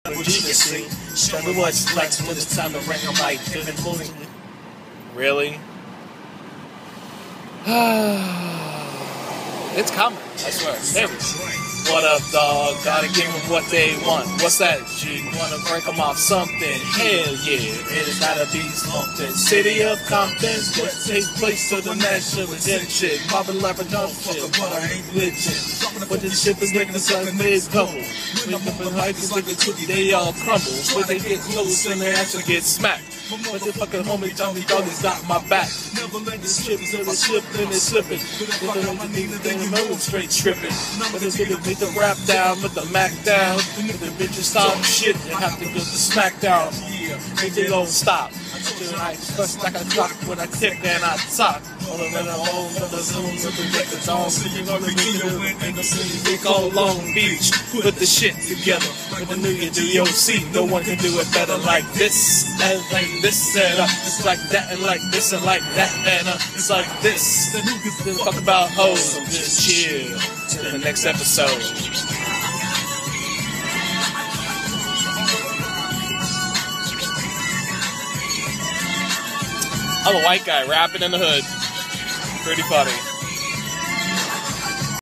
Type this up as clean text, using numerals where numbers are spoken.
Geniusly, show me what's flex when it's time to rank them like different movies. Really? It's coming, I swear. There we go. What up, dog? Gotta give them what they want. What's that? G? Wanna break them off something? Hell yeah, it's gotta be something. City of Compton, what takes place to the national redemption. Poppin' like a dump shit, but I ain't glitching. But this shit is making us like mid-couple. Wake up and hikers like a cookie, they all crumble. But they get close and they actually get smacked. But the fucking homie Tommy Doggy's got my back. Never let this ship till they slip and they slipping. They don't need to think I'm straight tripping. But they didn't make the rap down, put the Mac down. If the bitches stop shit, they have to go to SmackDown. They don't stop. I first like a clock when I tick and I talk. All around the home, the zooms of the records on. Sitting on the video in the city, they call Long Beach. Put the shit together. With the new year, do your see. No one can do it better like this and like this and it's like that and like this and like that and it's like this. Then who gives a fuck about hoes? Just chill till the next episode. I'm a white guy rapping in the hood. Pretty funny.